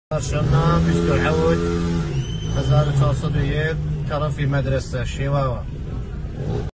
شنا بيستو العود 1901 كان في مدرسة شيواوا.